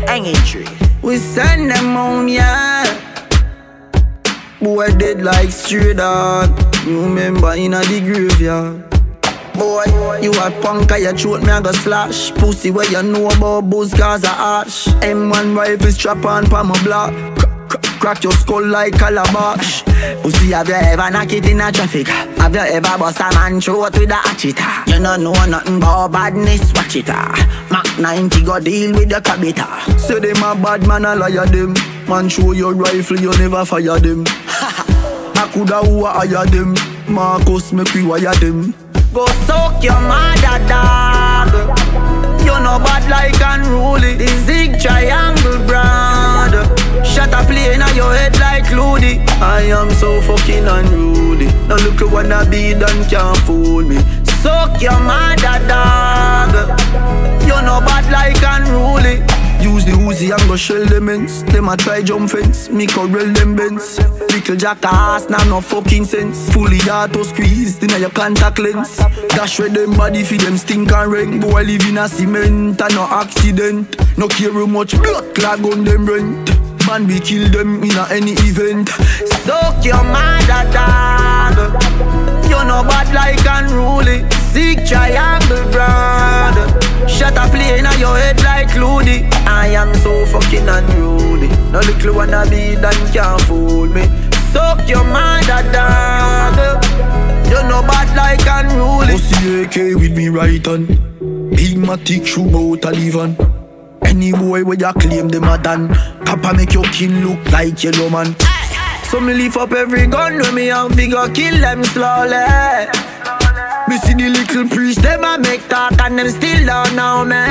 hanging tree. We send them home, yeah. Boy dead like stray dog. You remember in the graveyard. Boy, you a punk and your throat me a go slash. Pussy where you know about booze cause a ash. M1 rifle strap on pa my block. Crack your skull like calabash. Pussy, have you ever knock it in a traffic? Have you ever bust a man throat with a hatchet? You don't know nothing about badness, watch it. Mac 90 go deal with the cabita. Say them a bad man, I liar them. Man show your rifle, you never fire them. I coulda who I hire them. Marcus make we wire them. Go soak your mother, dog. You know bad like unruly. The zig triangle brand. Shut a plane on your head like Loody. I am so fucking unruly. Now look who wanna be done can't fool me. Soak your mother, dog. You know bad like unruly. Use the Uzi and go shell them ends. Them a try jump fence, me corral them bends. Little jackass, now no fucking sense. Fully auto squeezed in your contact lens. Dash with them body for them stink and ring. Boy live in a cement and no accident. No care how much blood clog on them rent. Man we kill them in a any event. Soak your mother, dog. You know bad like unruly. Sick triangle brand. Shut a plane on your head like Loody. I am so fucking unruly. No little wanna be done can't fool me. Soak your mother, dog. You know bad like unruly. Pussy AK with me right on. Big matic shoe bout a leave on. Any boy where you claim them a done. Papa make your kin look like yellow man. So me lift up every gun with me and figure kill them slowly. Me see the little priest, them a make talk and them still don't know me.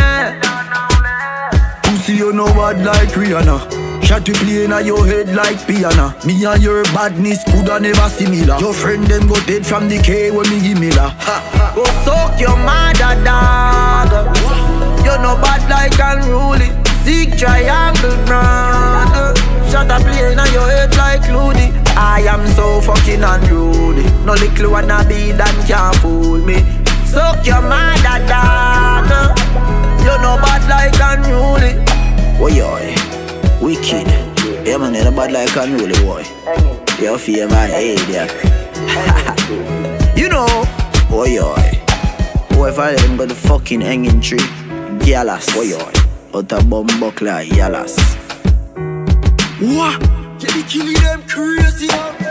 Pussy you know bad like Rihanna. Shot you play in your head like piano. Me and your badness coulda never similar. Your friend them go dead from the K when me give me la. Go soak your mother, dog. You know bad like unruly. Sick triangle brand. Shot a plane on your head like Loody. I am so fucking unruly. No little wanna be done can't fool me. Suck your mother, dog. You know bad like unruly. Oh yoy, wicked. Yeah man, you're bad like unruly boy. You feel my head, yeah. You know, oh yoy. Boy if I let him go the fucking hanging tree. Yalas, oh yoy. Out a bumbuckler, yalas. What? You be killing them crazy.